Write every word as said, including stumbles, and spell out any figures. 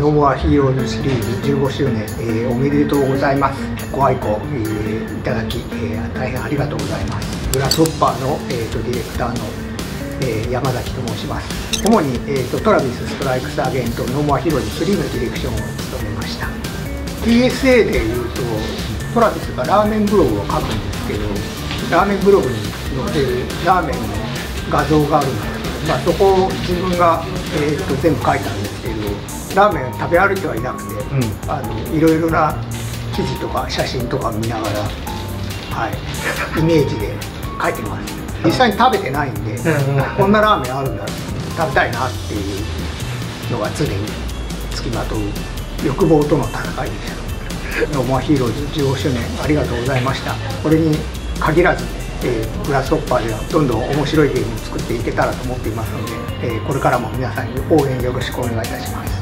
ノーモアヒーローズシリーズじゅうごしゅうねん、えー、おめでとうございます。ご愛顧、えー、いただき、えー、大変ありがとうございます。グラスホッパーの、えー、とディレクターの、えー、山崎と申します。主に、えー、とトラビス・ストライクス・アゲンとノーモアヒーローズスリーのディレクションを務めました。 ティーエスエー でいうとトラビスがラーメンブログを書くんですけど、ラーメンブログに載せるラーメンの画像があるんですけど、まあ、そこを自分が、えー、と全部書いたんですけど、ラーメン食べ歩いてはいなくて、うん、あのいろいろな記事とか写真とか見ながら、はい、イメージで書いてます。実際に食べてないんで、こんなラーメンあるんだ、食べたいなっていうのが常につきまとう欲望との戦いでした。ノーモアヒーローズじゅうごしゅうねんありがとうございました。これに限らず、えー、グラスホッパーではどんどん面白いゲームを作っていけたらと思っていますので、えー、これからも皆さんに応援よろしくお願いいたします。